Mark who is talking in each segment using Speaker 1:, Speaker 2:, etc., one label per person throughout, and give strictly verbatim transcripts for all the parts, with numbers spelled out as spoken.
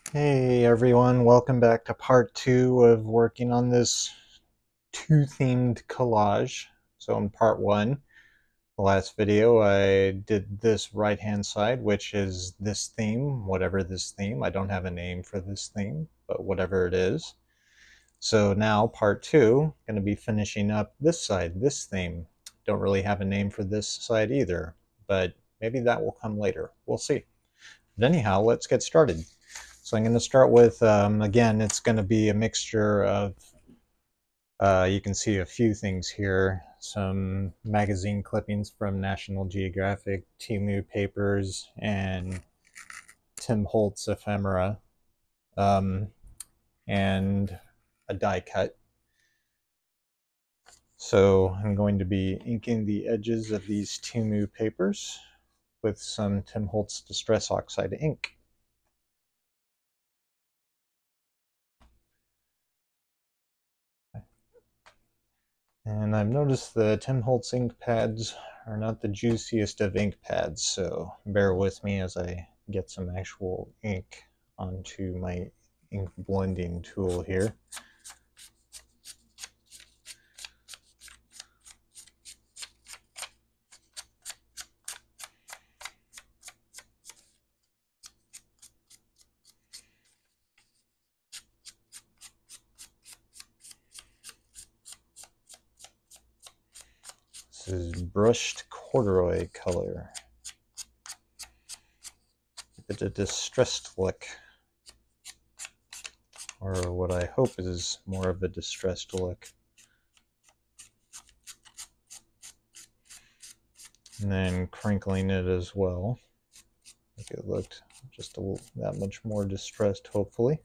Speaker 1: Hey everyone, welcome back to part two of working on this two-themed collage. So in part one, the last video, I did this right-hand side, which is this theme, whatever this theme. I don't have a name for this theme, but whatever it is. So now part two, going to be finishing up this side, this theme. Don't really have a name for this side either, but maybe that will come later. We'll see. But anyhow, let's get started. So I'm going to start with, um, again, it's going to be a mixture of, uh, you can see a few things here, some magazine clippings from National Geographic, Temu papers, and Tim Holtz ephemera, um, and a die cut. So I'm going to be inking the edges of these Temu papers with some Tim Holtz Distress Oxide ink. And I've noticed the Tim Holtz ink pads are not the juiciest of ink pads, so bear with me as I get some actual ink onto my ink blending tool here. This is brushed corduroy color. It's a distressed look, or what I hope is more of a distressed look. And then crinkling it as well. Make it looked just a little, that much more distressed, hopefully.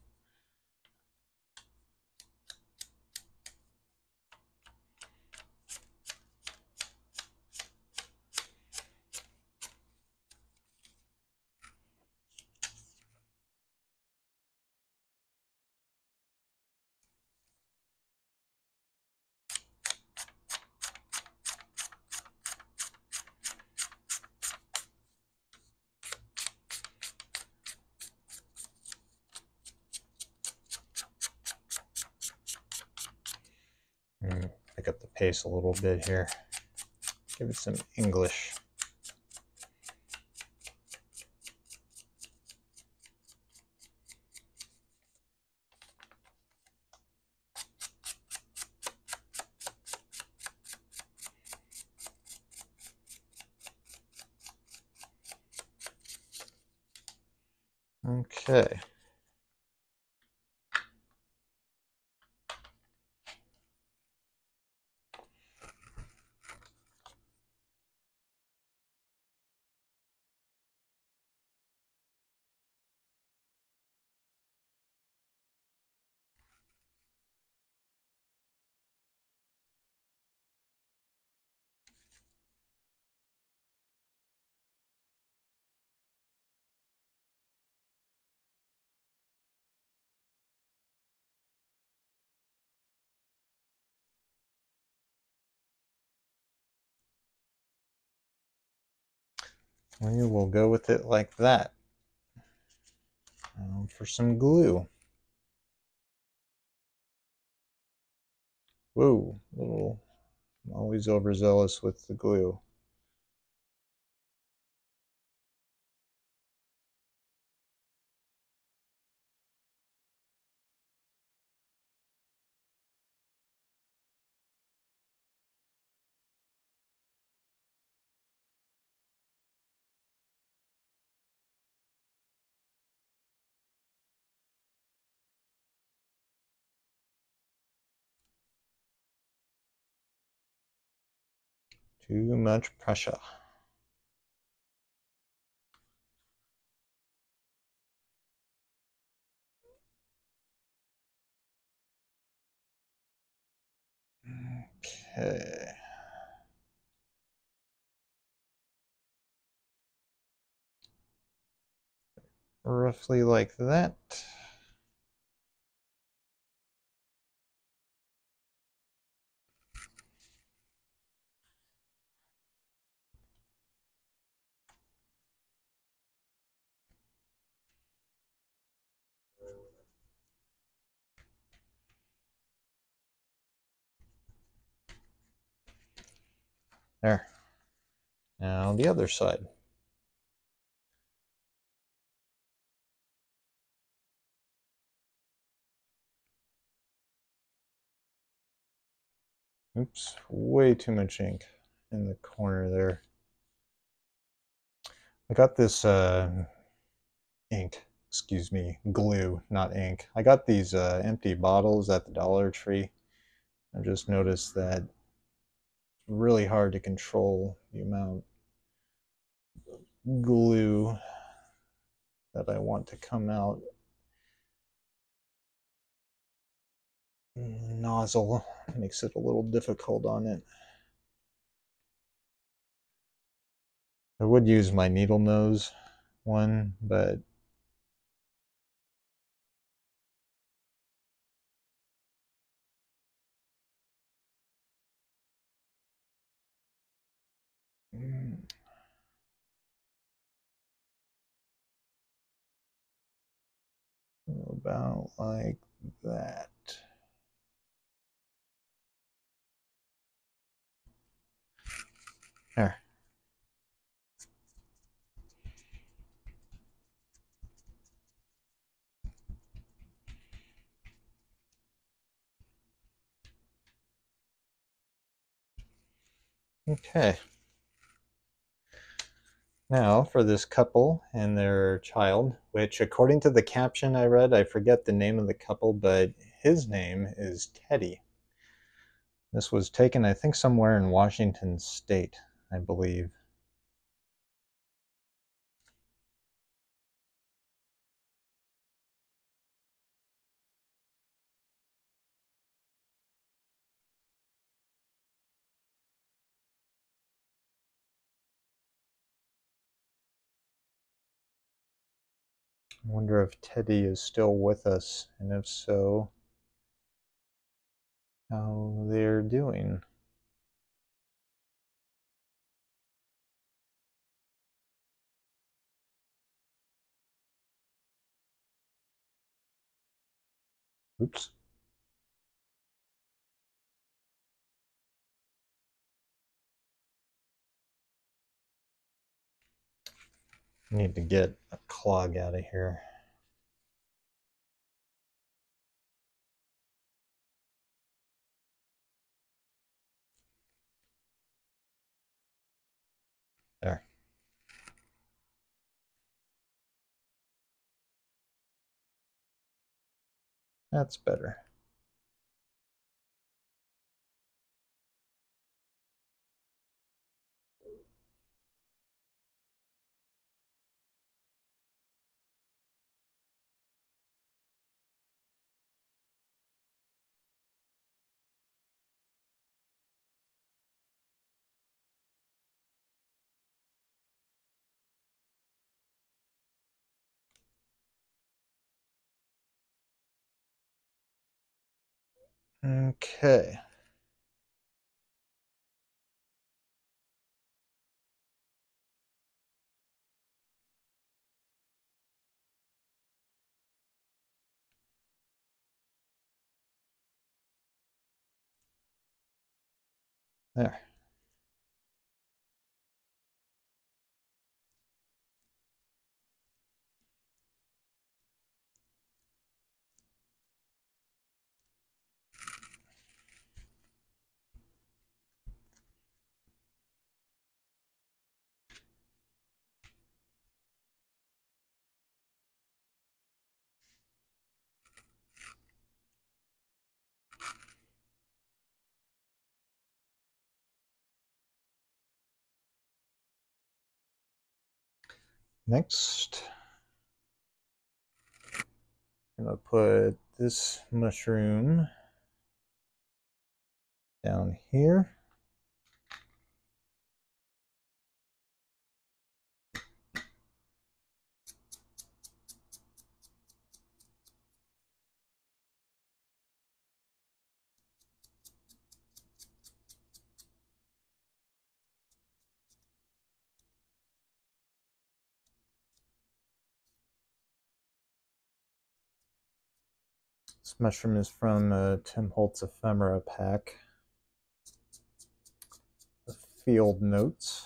Speaker 1: Pick up the pace a little bit here. Give it some English. Okay. We will go with it like that. Um, for some glue. Whoa, little, I'm always overzealous with the glue. Too much pressure. Okay. Roughly like that. There. Now the other side. Oops, way too much ink in the corner there. I got this uh, ink, excuse me, glue, not ink. I got these uh, empty bottles at the Dollar Tree. I've just noticed that it's really hard to control the amount of glue that I want to come out. Nozzle makes it a little difficult on it. I would use my needle nose one, but about like that. There. Okay. Now for this couple and their child, which according to the caption I read, I forget the name of the couple, but his name is Teddy. This was taken, I think, somewhere in Washington State, I believe. I wonder if Teddy is still with us, and if so, how they're doing. Oops. I need to get a clog out of here. There. That's better. Okay. There. Next, I'm gonna put this mushroom down here. This mushroom is from uh, Tim Holtz Ephemera pack. field notes.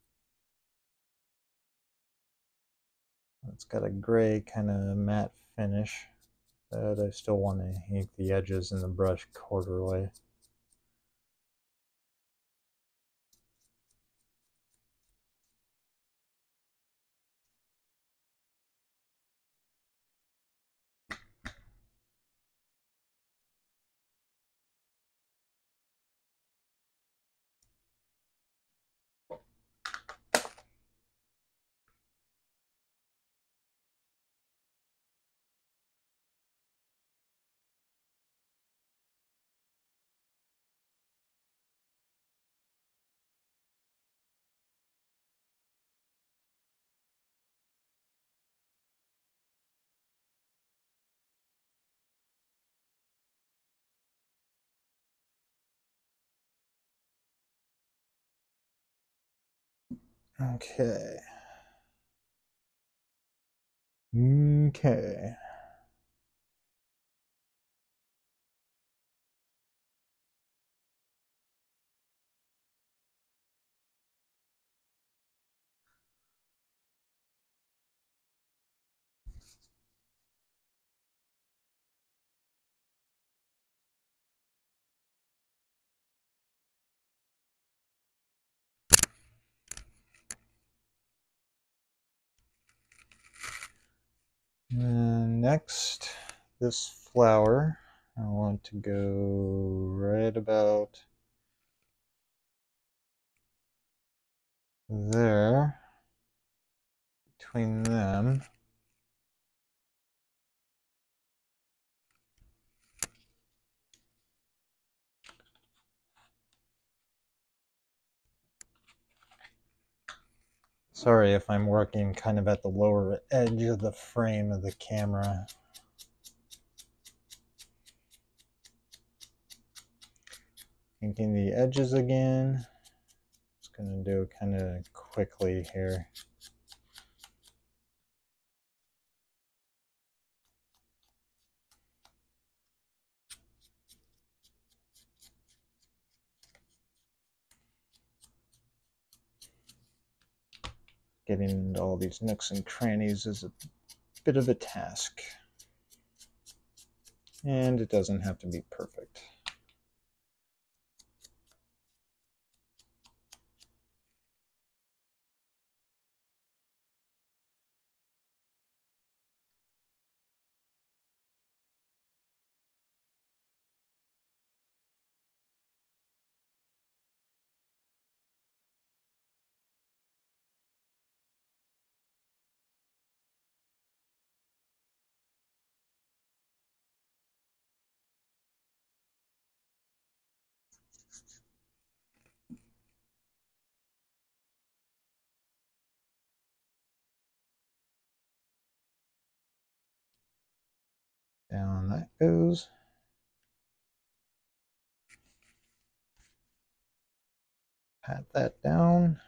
Speaker 1: It's got a gray kind of matte finish, but I still want to ink the edges in the brush corduroy. Okay. Okay. And next, this flower, I want to go right about there, between them. Sorry if I'm working kind of at the lower edge of the frame of the camera. Inking the edges again. Just gonna do it kind of quickly here. Getting into all these nooks and crannies is a bit of a task. And it doesn't have to be perfect. Down that goes. Pat that down.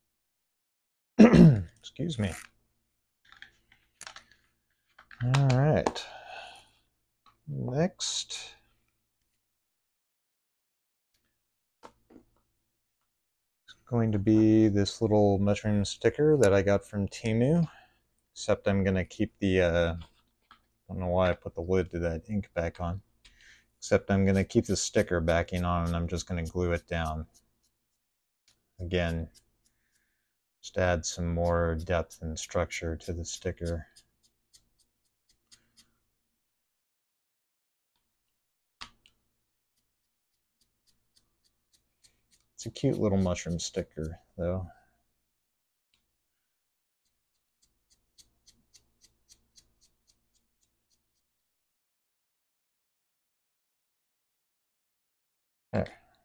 Speaker 1: Excuse me. All right. Next, it's going to be this little mushroom sticker that I got from Temu. Except I'm going to keep the, uh, I don't know why I put the lid to that ink back on. Except I'm going to keep the sticker backing on and I'm just going to glue it down. Again, just add some more depth and structure to the sticker. It's a cute little mushroom sticker, though. There.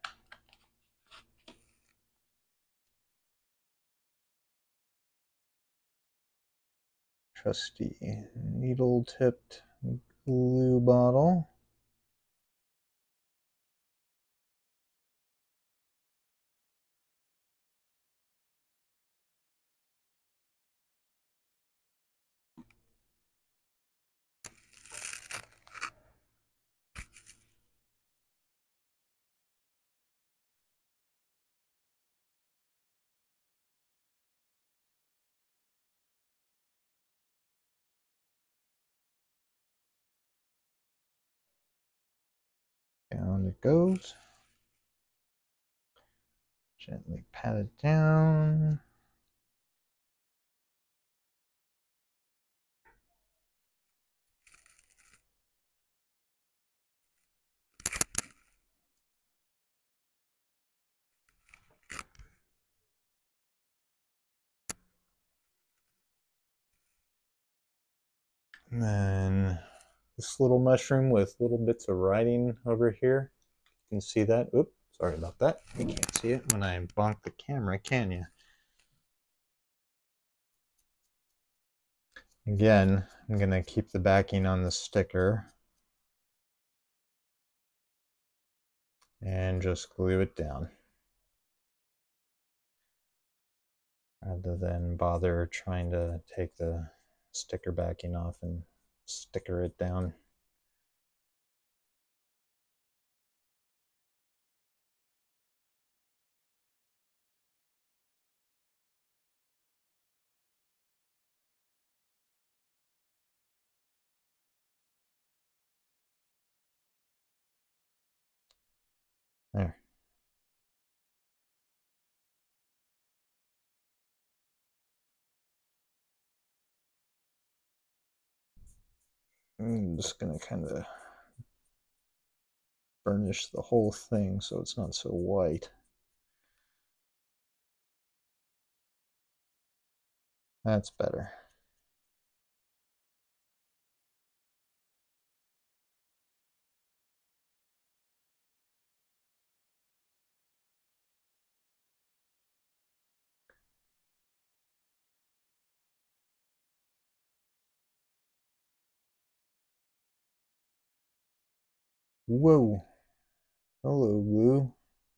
Speaker 1: Trusty needle-tipped glue bottle. down it goes. Gently pat it down. And then this little mushroom with little bits of writing over here. You can see that. Oops, sorry about that. You can't see it when I bonk the camera, can you? Again, I'm going to keep the backing on the sticker and just glue it down, rather than bother trying to take the sticker backing off and sticker it down. There. I'm just going to kind of burnish the whole thing so it's not so white. That's better. Whoa. Hello, glue.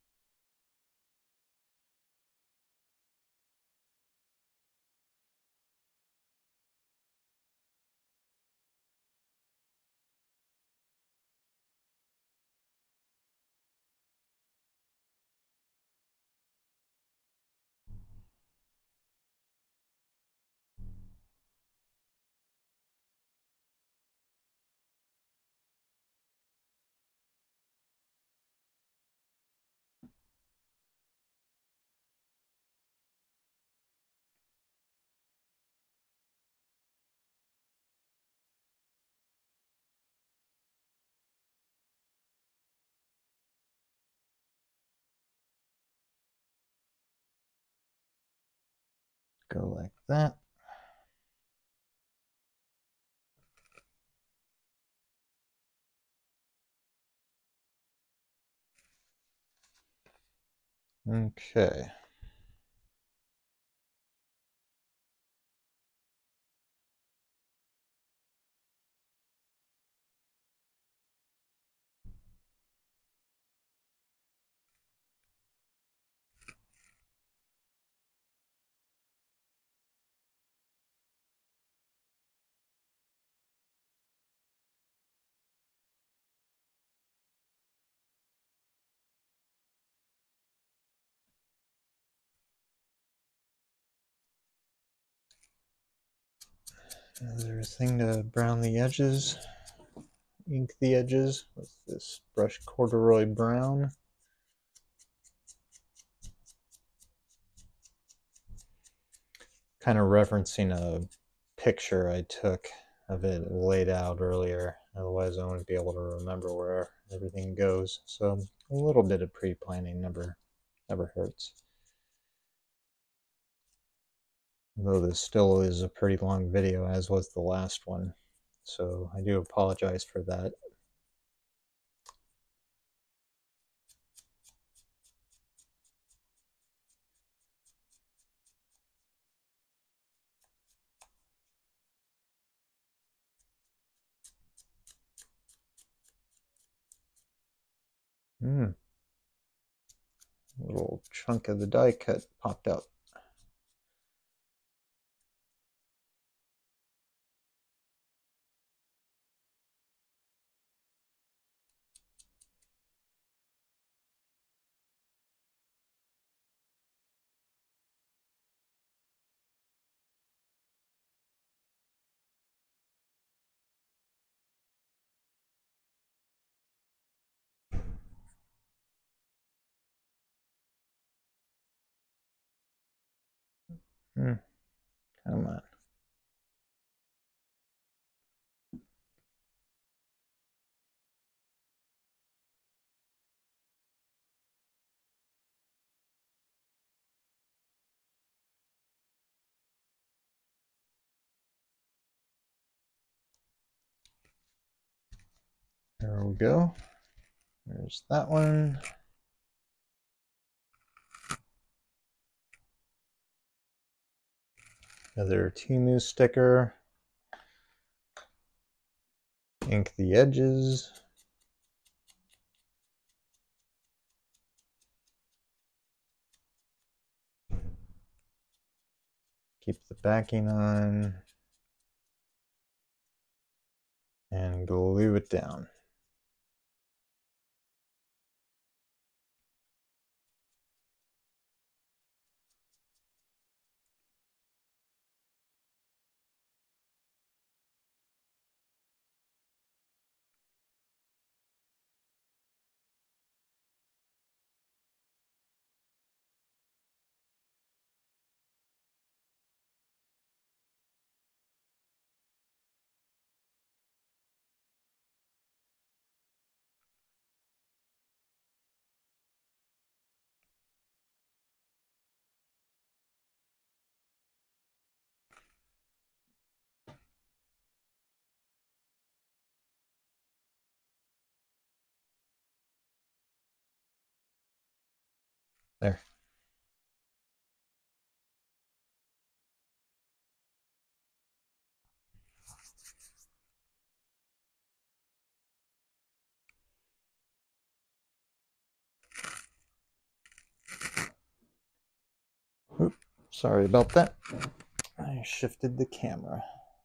Speaker 1: Go like that. Okay. Another thing to brown the edges, ink the edges with this brush corduroy brown. Kind of referencing a picture I took of it laid out earlier. Otherwise I wouldn't be able to remember where everything goes. So a little bit of pre-planning never, never hurts. Though this still is a pretty long video, as was the last one. So I do apologize for that. Hmm. A little chunk of the die cut popped out. Hmm. Come on. There we go. There's that one. Another Timu sticker. Ink the edges. Keep the backing on. And glue it down. There. Oop, sorry about that. I shifted the camera.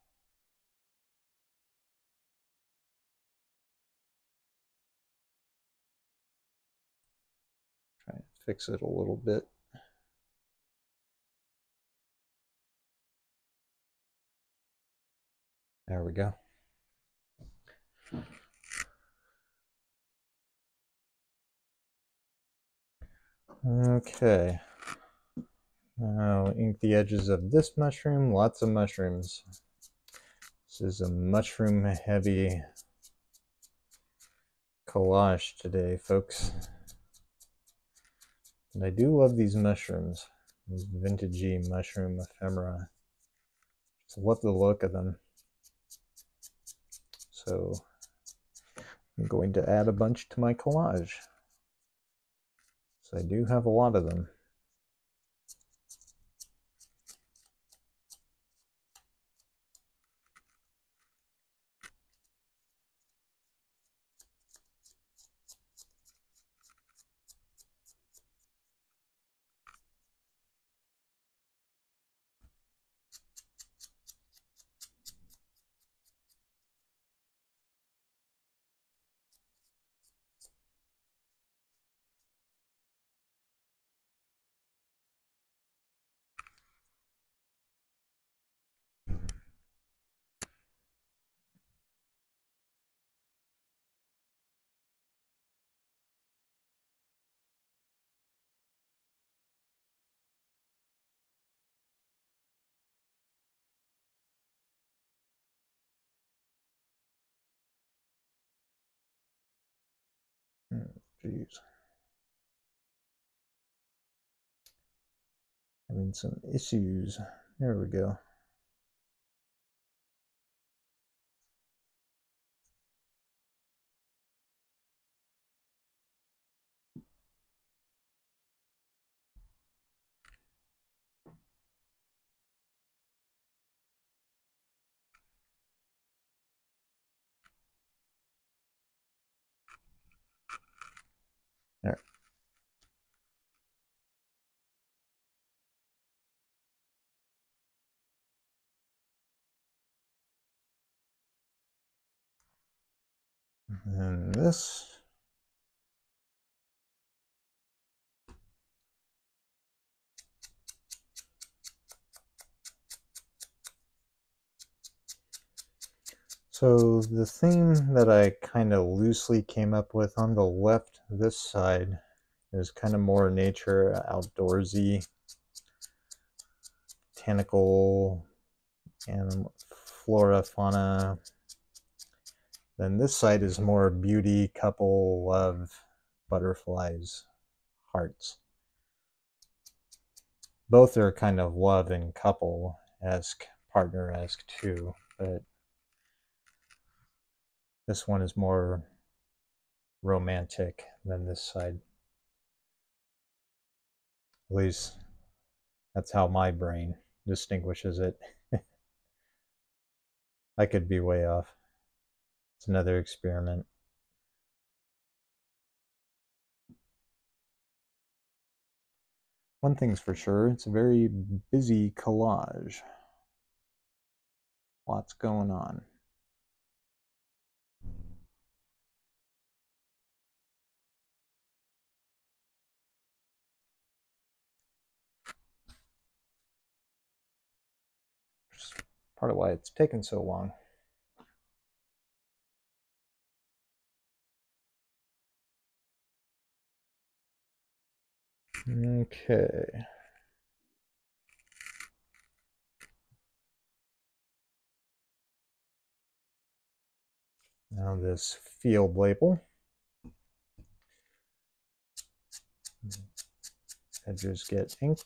Speaker 1: Try and fix it a little bit. There we go. Okay. Now ink the edges of this mushroom. Lots of mushrooms. This is a mushroom heavy collage today, folks. And I do love these mushrooms. These vintagey mushroom ephemera. Just love the look of them. So I'm going to add a bunch to my collage. So I do have a lot of them. Jeez. Having some issues. There we go. There. And this. So the theme that I kind of loosely came up with on the left, this side, is kind of more nature, outdoorsy, botanical and flora, fauna. Then this side is more beauty, couple, love, butterflies, hearts. Both are kind of love and couple-esque, partner-esque too, but this one is more romantic than this side. At least that's how my brain distinguishes it. I could be way off. It's another experiment. One thing's for sure, it's a very busy collage. Lots going on. Just part of why it's taken so long. Okay. Now this field label. Edges get inked.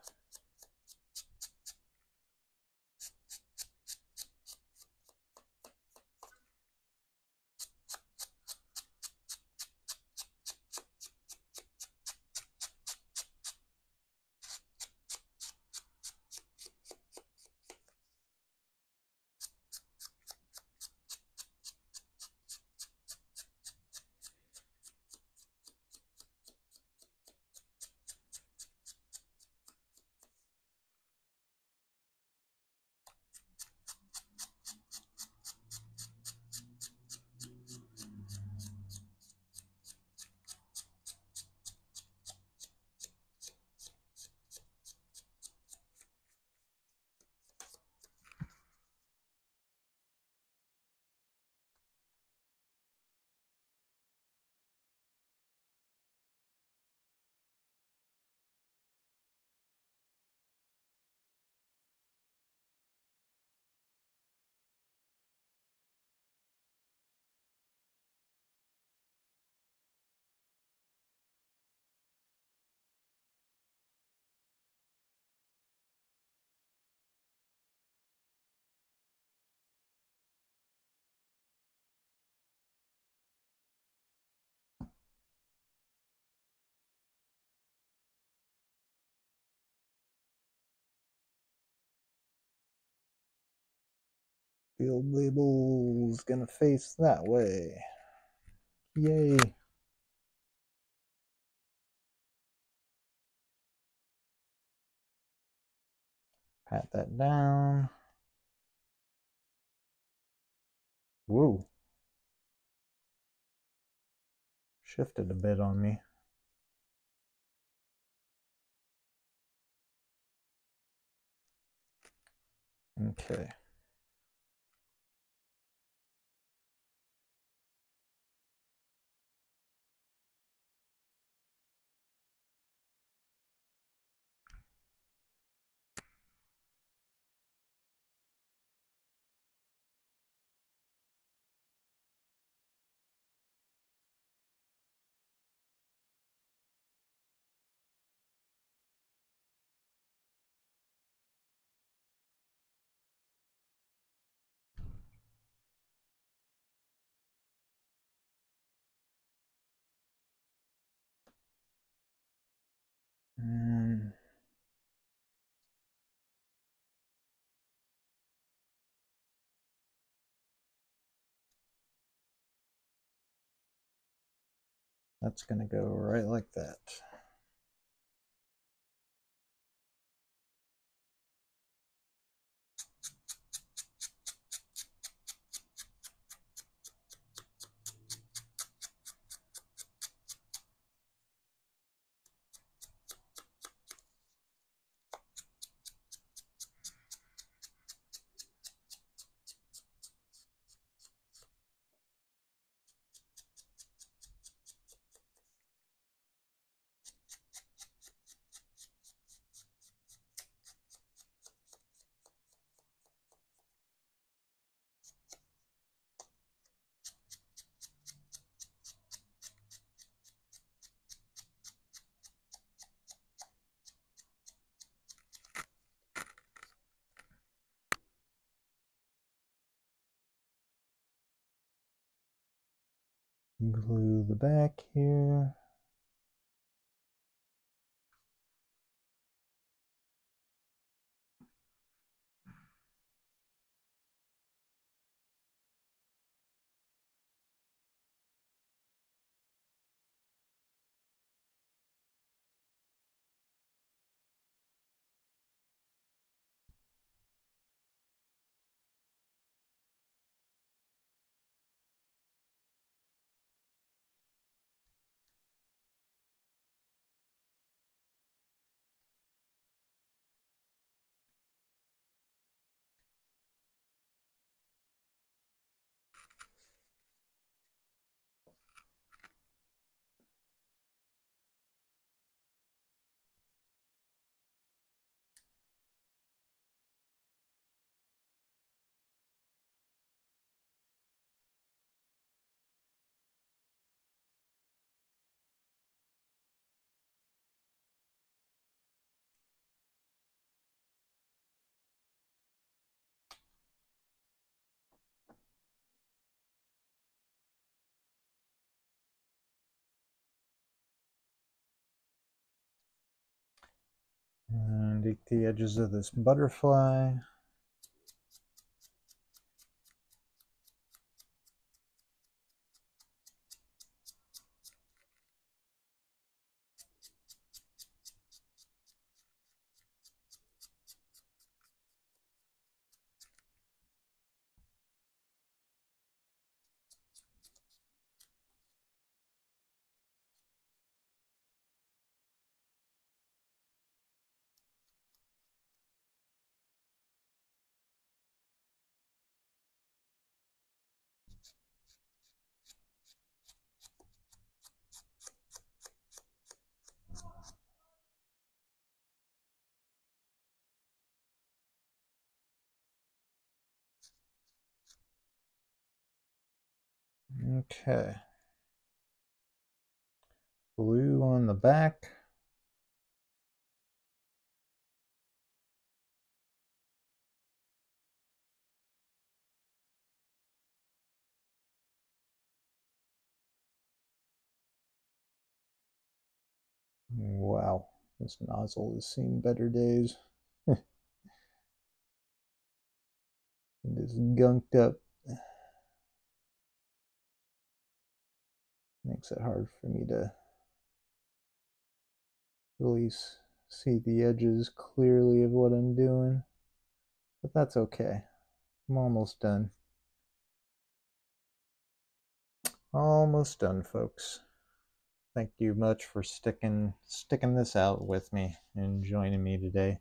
Speaker 1: Field label's gonna face that way. Yay. Pat that down. Woo. Shifted a bit on me. Okay. And that's gonna go right like that. glue the back here. And take the edges of this butterfly. Okay. Blue on the back. Wow, this nozzle has seen better days. It is gunked up. Makes it hard for me to really see the edges clearly of what I'm doing. But that's okay. I'm almost done. Almost done, folks. Thank you much for sticking sticking this out with me and joining me today.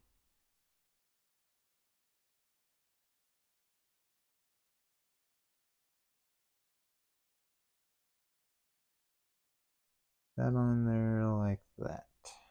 Speaker 1: That on there like that.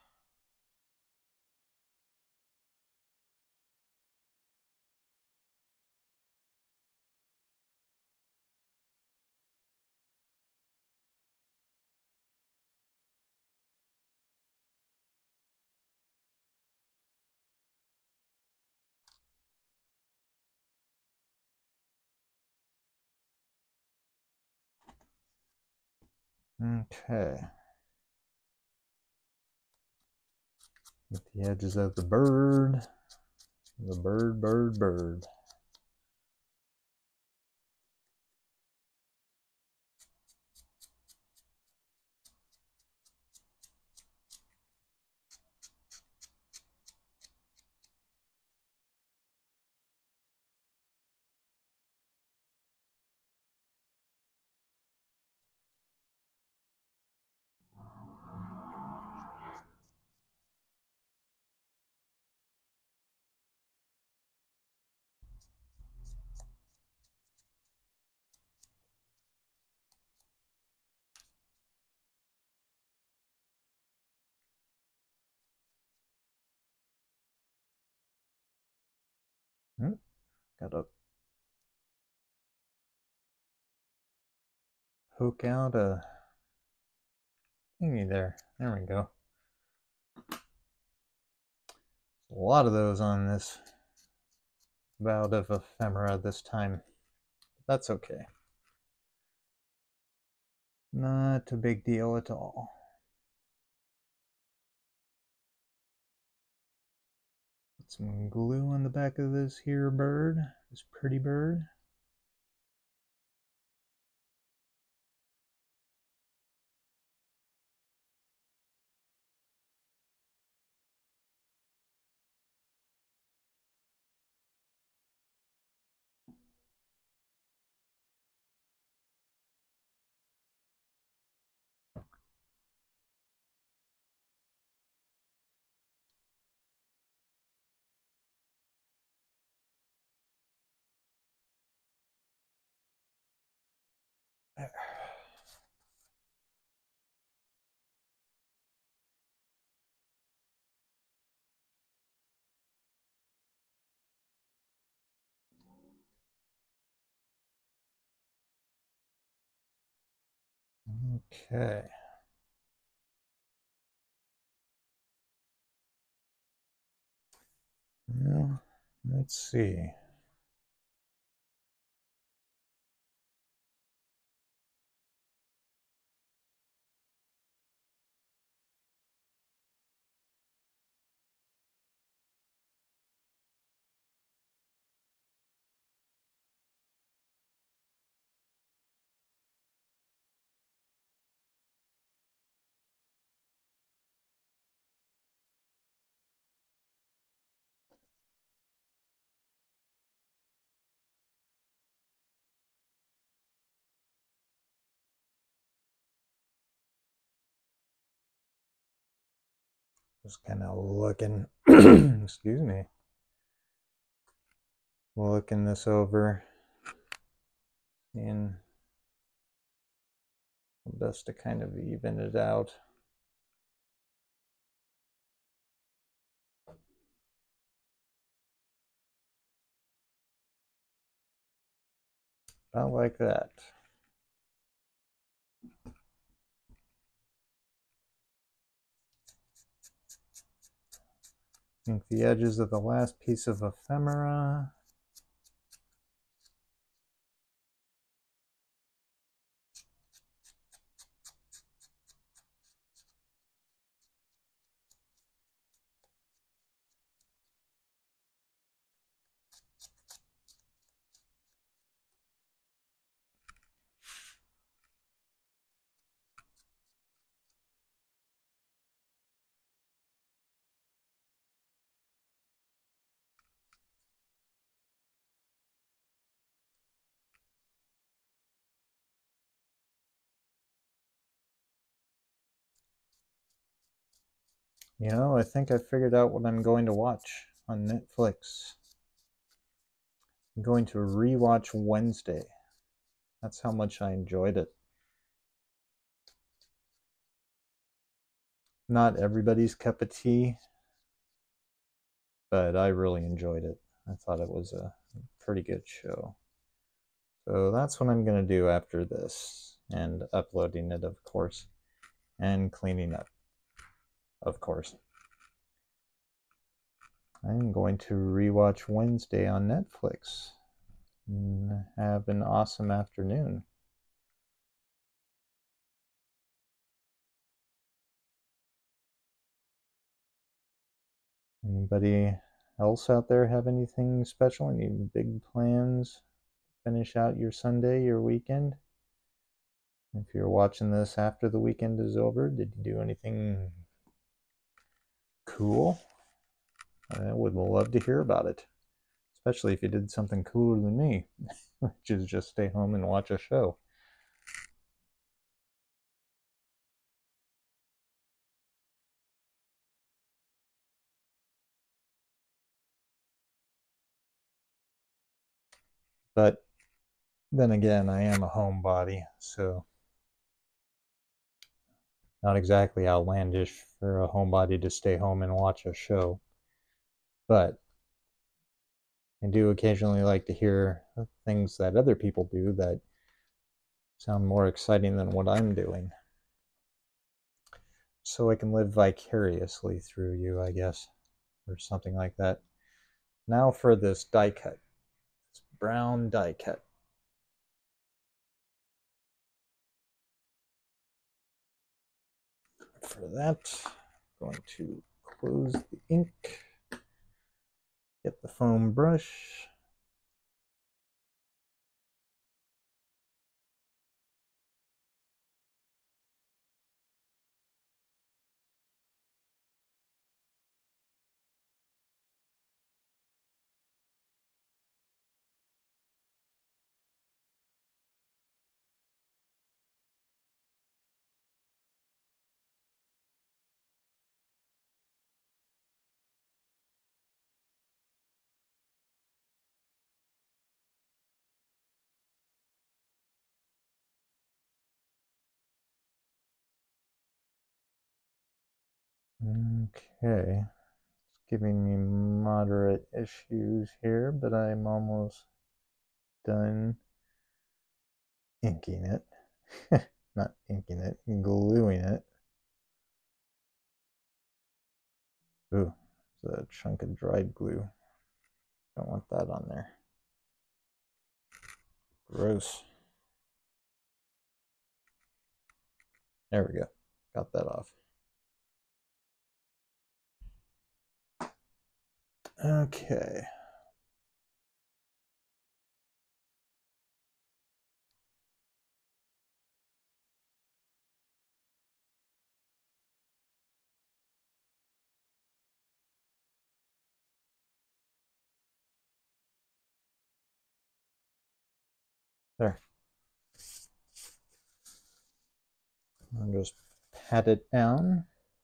Speaker 1: Okay. Get the edges of the bird. The bird, bird, bird. Hmm, gotta poke out a thingy there. There we go. A lot of those on this bout of ephemera this time. That's okay. Not a big deal at all. Put some glue on the back of this here bird, this pretty bird. Okay. Well, let's see. Just kind of looking, excuse me, looking this over, seeing best to kind of even it out. About like that. I think the edges of the last piece of ephemera. You know, I think I figured out what I'm going to watch on Netflix. I'm going to rewatch Wednesday. That's how much I enjoyed it. Not everybody's cup of tea, but I really enjoyed it. I thought it was a pretty good show. So that's what I'm going to do after this, and uploading it, of course, and cleaning up, of course. I'm going to rewatch Wednesday on Netflix. And have an awesome afternoon. Anybody else out there have anything special? Any big plans? Finish out your Sunday, your weekend? If you're watching this after the weekend is over, did you do anything cool? I would love to hear about it, especially if you did something cooler than me, which is just stay home and watch a show. But then again, I am a homebody, so not exactly outlandish for a homebody to stay home and watch a show. But I do occasionally like to hear things that other people do that sound more exciting than what I'm doing. So I can live vicariously through you, I guess, or something like that. Now for this die cut, this brown die cut. for that. I'm going to close the ink, get the foam brush. Okay, it's giving me moderate issues here, but I'm almost done inking it. Not inking it, gluing it. Ooh, it's a chunk of dried glue. Don't want that on there. Gross. There we go. Got that off. Okay. There. I'll just pat it down.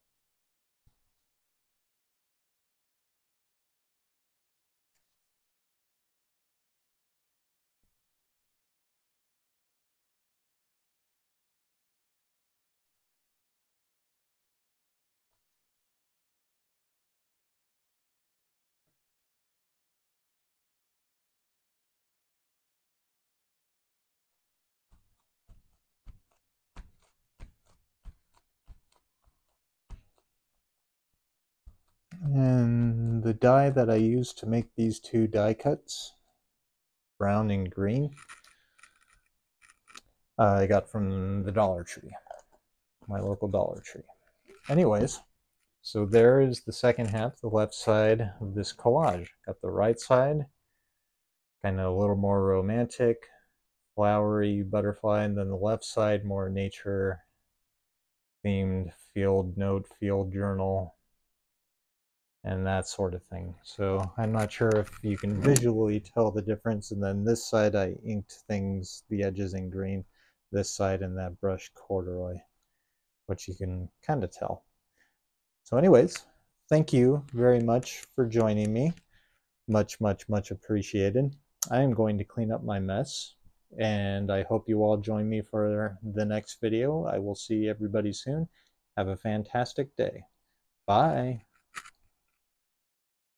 Speaker 1: And the dye that I used to make these two die cuts, brown and green, uh, I got from the Dollar Tree, my local Dollar Tree. Anyways, so there is the second half, the left side of this collage. Got the right side, kind of a little more romantic, flowery butterfly, and then the left side more nature themed field note, field journal, and that sort of thing. So I'm not sure if you can visually tell the difference. And then this side I inked things, the edges in green, this side in that brushed corduroy, which you can kind of tell. So anyways, thank you very much for joining me. Much, much, much appreciated. I am going to clean up my mess, and I hope you all join me for the next video. I will see everybody soon. Have a fantastic day. Bye.